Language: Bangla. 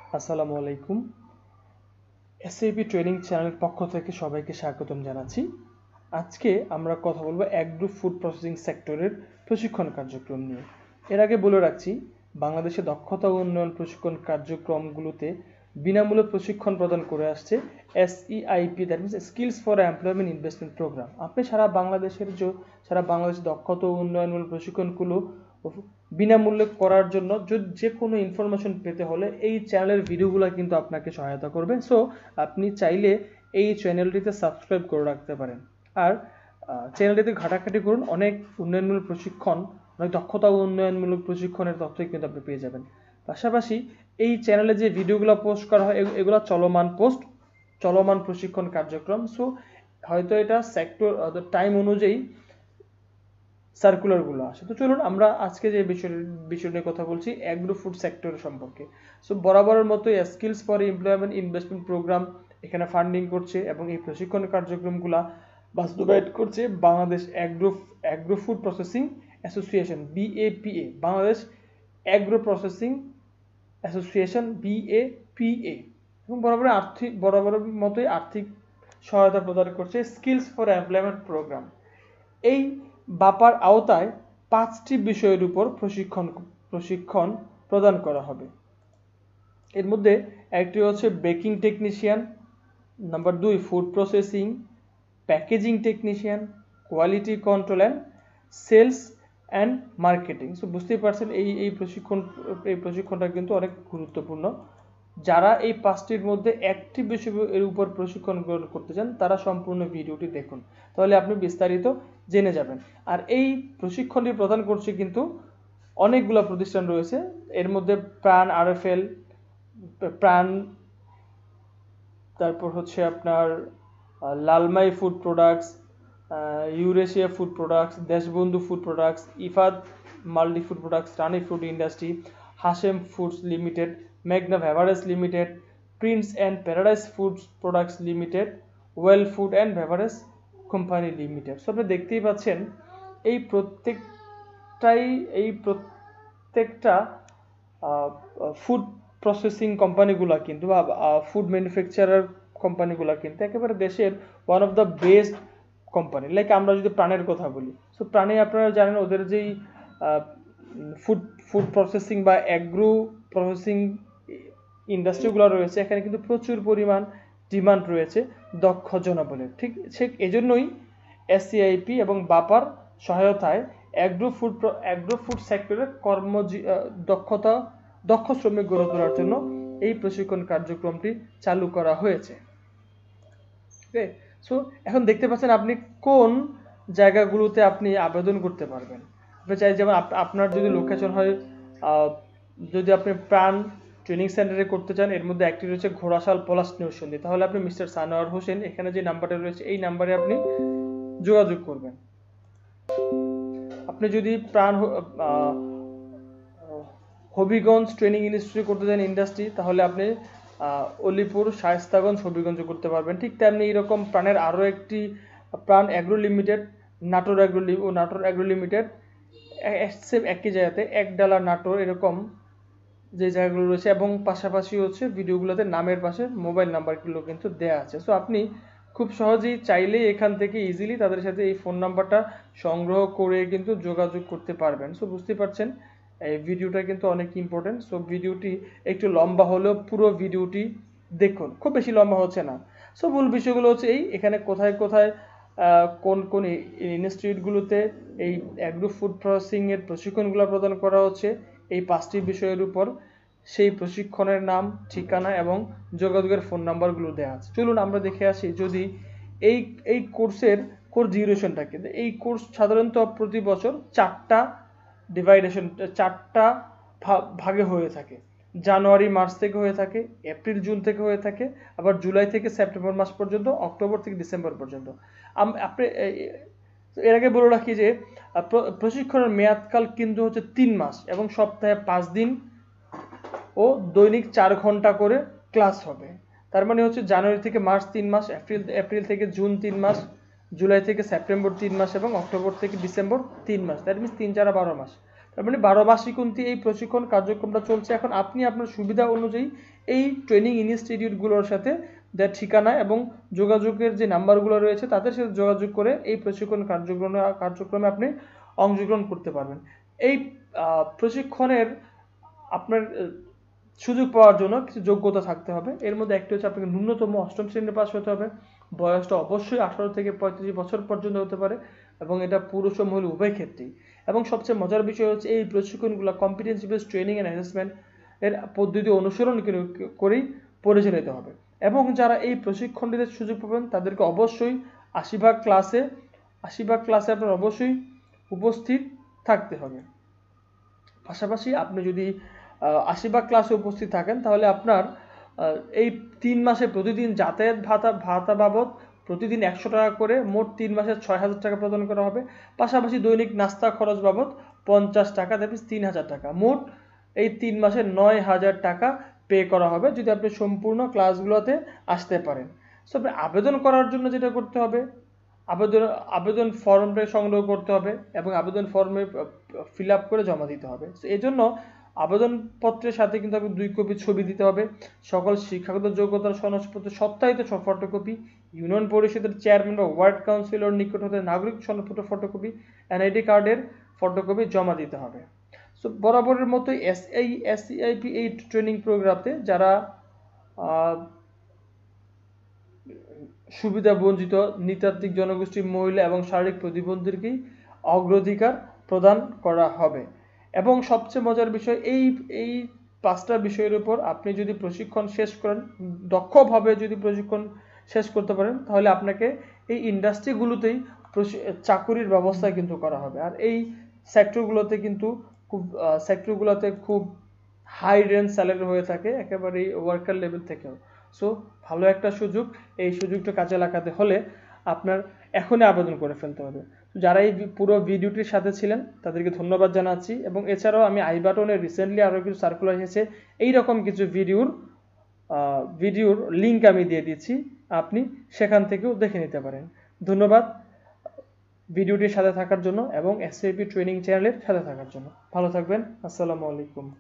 আসসালামু আলাইকুম। SEIP ট্রেনিং চ্যানেলের পক্ষ থেকে সবাইকে স্বাগতম জানাচ্ছি। আজকে আমরা কথা বলবো অ্যাগ্রো ফুড প্রসেসিং সেক্টরের প্রশিক্ষণ কার্যক্রম নিয়ে। এর আগে বলে রাখছি, বাংলাদেশে দক্ষতা উন্নয়ন প্রশিক্ষণ কার্যক্রমগুলোতে বিনামূল্যে প্রশিক্ষণ প্রদান করে আসছে SEIP, that means skills for employment investment program. আপনি সারা বাংলাদেশের দক্ষতা উন্নয়নমূলক প্রশিক্ষণগুলো বিনামূল্যে করার জন্য যে কোনো ইনফরমেশন পেতে হলে এই চ্যানেলের ভিডিওগুলো কিন্তু আপনাকে সহায়তা করবে। সো আপনি চাইলে এই চ্যানেলটিতে সাবস্ক্রাইব করে রাখতে পারেন। আর চ্যানেলটিতে ঘাটাঘাটি করুন, অনেক উন্নয়নমূলক প্রশিক্ষণ, অনেক দক্ষতা উন্নয়নমূলক প্রশিক্ষণের তথ্যই কিন্তু আপনি পেয়ে যাবেন। পাশাপাশি এই চ্যানেলে যে ভিডিওগুলো পোস্ট করা হয় এগুলো চলমান প্রশিক্ষণ কার্যক্রম। সো হয়তো এটা সেক্টর টাইম অনুযায়ী সার্কুলারগুলো আসে। তো চলুন আমরা আজকে যে বিষয় নিয়ে কথা বলছি, অ্যাগ্রো ফুড সেক্টর সম্পর্কে। সো বরাবরের মতো skills for employment investment program এখানে ফান্ডিং করছে এবং এই প্রশিক্ষণ কার্যক্রমগুলো বাস্তবায়ন করছে Bangladesh agro food processing association, BAPA, Bangladesh agro processing association, BAPA, এবং বরাবরের মতোই আর্থিক সহায়তা প্রদান করছে স্কিলস ফর এমপ্লয়মেন্ট প্রোগ্রাম। এই বাপার আওতায় 5টি বিষয়ের উপর প্রশিক্ষণ প্রদান করা হবে। এর মধ্যে একটি হচ্ছে baking technician, number 2 food processing, packaging technician, quality control and sales and marketing. So বুঝতেই পারছেন এই প্রশিক্ষণটা কিন্তু অনেক গুরুত্বপূর্ণ। যারা এই 5টির মধ্যে একটি বিষয়ের উপর প্রশিক্ষণ গ্রহণ করতে চান তারা সম্পূর্ণ ভিডিওটি দেখুন, তাহলে আপনি বিস্তারিত জেনে যাবেন। আর এই প্রশিক্ষণটি প্রদান করছে কিন্তু অনেকগুলো প্রতিষ্ঠান রয়েছে। এর মধ্যে প্রাণ RFL, প্রাণ, তারপর হচ্ছে আপনার Lalmai food products, Eurasia food products, Deshbandhu food products, Ifad multi food products, Rani food industry, Hashem foods limited, মেঘনা beverage limited, prince and paradise foods products limited, well food and beverage company limited. So আপনি দেখতেই পাচ্ছেন এই প্রত্যেকটা ফুড প্রসেসিং কোম্পানিগুলা কিন্তু বা ফুড ম্যানুফ্যাকচারার কোম্পানিগুলা কিন্তু একেবারে দেশের one of the best company. Like আমরা যদি প্রাণের কথা বলি, সো প্রাণে আপনারা জানেন ওদের যেই ফুড প্রসেসিং বা অ্যাগ্রো প্রসেসিং ইন্ডাস্ট্রিগুলো রয়েছে, এখানে কিন্তু প্রচুর পরিমাণ ডিমান্ড রয়েছে দক্ষ জনবলের। ঠিক এজন্যই SEIP এবং বাপার সহায়তায় অ্যাগ্রো ফুড সেক্টরের দক্ষ শ্রমিক গড়ে তোলার জন্য এই প্রশিক্ষণ কার্যক্রমটি চালু করা হয়েছে। ওকে, সো এখন দেখতে পাচ্ছেন আপনি কোন জায়গাগুলোতে আপনি আবেদন করতে পারবেন। আপনি চাই যেমন আপনার যদি লোকেশন হয়, যদি আপনি প্রাণ ট্রেনিং সেন্টারে করতে চান, এর মধ্যে একটি রয়েছে ঘোড়াশাল পলাশ নৌসন্দি, তাহলে আপনি মিস্টার সানোয়ার হোসেন, এখানে যে নাম্বারটা রয়েছে এই নাম্বারে আপনি যোগাযোগ করবেন। আপনি যদি প্রাণ হবিগঞ্জ ট্রেনিং ইনস্টিটিউট করতে চান ইন্ডাস্ট্রি, তাহলে আপনি অলিপুর, শায়েস্তাগঞ্জ, হবিগঞ্জ করতে পারবেন। ঠিক তেমনি এরকম প্রাণের আরও একটি Pran agro limited, Natore agro limited, same একই জায়গাতে একডালা, নাটোর, এরকম যে জায়গাগুলো রয়েছে, এবং পাশাপাশি হচ্ছে ভিডিওগুলোতে নামের পাশে মোবাইল নাম্বারগুলো কিন্তু দেওয়া আছে। সো আপনি খুব সহজেই চাইলেই এখান থেকে ইজিলি তাদের সাথে এই ফোন নাম্বারটা সংগ্রহ করে কিন্তু যোগাযোগ করতে পারবেন। সো বুঝতে পারছেন এই ভিডিওটা কিন্তু অনেক ইম্পর্টেন্ট। সো ভিডিওটি একটু লম্বা হলেও পুরো ভিডিওটি দেখুন, খুব বেশি লম্বা হচ্ছে না। সো মূল বিষয়গুলো হচ্ছে এখানে কোথায় কোন ইনস্টিটিউটগুলোতে এই অ্যাগ্রো ফুড প্রসেসিংয়ের প্রশিক্ষণগুলো প্রদান করা হচ্ছে, এই 5টি বিষয়ের উপর সেই প্রশিক্ষণের নাম, ঠিকানা এবং যোগাযোগের ফোন নাম্বারগুলো দেওয়া আছে। চলুন আমরা দেখে আসি যদি এই কোর্স ডিউরেশনটা কিন্তু এই কোর্স সাধারণত প্রতি বছর 4টা ভাগে হয়ে থাকে। জানুয়ারি মার্চ থেকে হয়ে থাকে, এপ্রিল জুন থেকে হয়ে থাকে, আবার জুলাই থেকে সেপ্টেম্বর মাস পর্যন্ত, অক্টোবর থেকে ডিসেম্বর পর্যন্ত। আপনি এর আগে বলে রাখি যে প্রশিক্ষণের মেয়াদকাল কিন্তু হচ্ছে 3 মাস এবং সপ্তাহে 5 দিন ও দৈনিক 4 ঘন্টা করে ক্লাস হবে। তার মানে হচ্ছে জানুয়ারি থেকে মার্চ 3 মাস, এপ্রিল থেকে জুন 3 মাস, জুলাই থেকে সেপ্টেম্বর 3 মাস এবং অক্টোবর থেকে ডিসেম্বর 3 মাস। দ্যাট মিনস 3 4 12 মাস। তার মানে 12 মাসই কিন্তু এই প্রশিক্ষণ কার্যক্রমটা চলছে। এখন আপনি আপনার সুবিধা অনুযায়ী এই ট্রেনিং ইনস্টিটিউটগুলোর সাথে যার ঠিকানা এবং যোগাযোগের যে নাম্বারগুলো রয়েছে তাদের সাথে যোগাযোগ করে এই প্রশিক্ষণ কার্যক্রমে আপনি অংশগ্রহণ করতে পারবেন। এই প্রশিক্ষণের আপনার সুযোগ পাওয়ার জন্য কিছু যোগ্যতা থাকতে হবে। এর মধ্যে একটি হচ্ছে আপনাকে ন্যূনতম 8ম শ্রেণী পাস হতে হবে, বয়সটা অবশ্যই 18 থেকে 35 বছর পর্যন্ত হতে পারে এবং এটা পুরুষ ও মহিলা উভয় ক্ষেত্রেই। এবং সবচেয়ে মজার বিষয় হচ্ছে এই প্রশিক্ষণগুলো competency based training and assessment এর পদ্ধতি অনুসরণ করেই পরিচালিত হবে। এবং যারা এই প্রশিক্ষণটিতে সুযোগ পাবেন তাদেরকে অবশ্যই 80 ভাগ ক্লাসে আপনার অবশ্যই উপস্থিত থাকতে হবে। পাশাপাশি আপনি যদি 80 ভাগ ক্লাসে উপস্থিত থাকেন তাহলে আপনার এই 3 মাসে প্রতিদিন যাতায়াত ভাতা বাবদ প্রতিদিন 100 টাকা করে মোট 3 মাসে 6000 টাকা প্রদান করা হবে। পাশাপাশি দৈনিক নাস্তা খরচ বাবদ 50 টাকা, দ্যাট মিন্স 3000 টাকা। মোট এই 3 মাসে 9000 টাকা পে করা হবে যদি আপনি সম্পূর্ণ ক্লাসগুলোতে আসতে পারেন। সো আপনি আবেদন করার জন্য যেটা করতে হবে, আবেদন ফর্মটা সংগ্রহ করতে হবে এবং আবেদন ফর্মে ফিল আপ করে জমা দিতে হবে। এই জন্য আবেদনপত্রের সাথে কিন্তু আপনি 2 কপি ছবি দিতে হবে, সকল শিক্ষাগত যোগ্যতার সনদপত্র সত্যায়িত ফটোকপি, ইউনিয়ন পরিষদের চেয়ারম্যান বা ওয়ার্ড কাউন্সিলর নিকট হতে নাগরিক সনদপত্র ফটোকপি, এনআইডি কার্ডের ফটোকপি জমা দিতে হবে। সো বরাবরের মতো SEIP এই ট্রেনিং প্রোগ্রামে যারা সুবিধা বঞ্চিত নৃতাত্ত্বিক জনগোষ্ঠী, মহিলা এবং শারীরিক প্রতিবন্ধীদেরকেই অগ্রাধিকার প্রদান করা হবে। এবং সবচেয়ে মজার বিষয় এই 5টা বিষয়ের উপর আপনি যদি প্রশিক্ষণ শেষ করেন, দক্ষভাবে যদি প্রশিক্ষণ শেষ করতে পারেন তাহলে আপনাকে এই ইন্ডাস্ট্রিগুলোতেই চাকুরির ব্যবস্থা কিন্তু করা হবে। আর এই সেক্টরগুলোতে খুব হাই রেঞ্জ স্যালারি হয়ে থাকে একেবারে ওয়ার্কার লেভেল থেকেও। সো ভালো একটা সুযোগ, এই সুযোগটা কাজে লাগাতে হলে আপনার এখনই আবেদন করে ফেলতে হবে। যারা এই পুরো ভিডিওটির সাথে ছিলেন তাদেরকে ধন্যবাদ জানাচ্ছি। এবং এছাড়াও আমি আই বাটনে রিসেন্টলি আরও কিছু সার্কুলার এসেছে, এইরকম কিছু ভিডিওর লিঙ্ক আমি দিয়ে দিচ্ছি, আপনি সেখান থেকেও দেখে নিতে পারেন। ধন্যবাদ ভিডিওটির সাথে থাকার জন্য এবং SEIP ট্রেনিং চ্যানেলের সাথে থাকার জন্য। ভালো থাকবেন। আসসালামু আলাইকুম।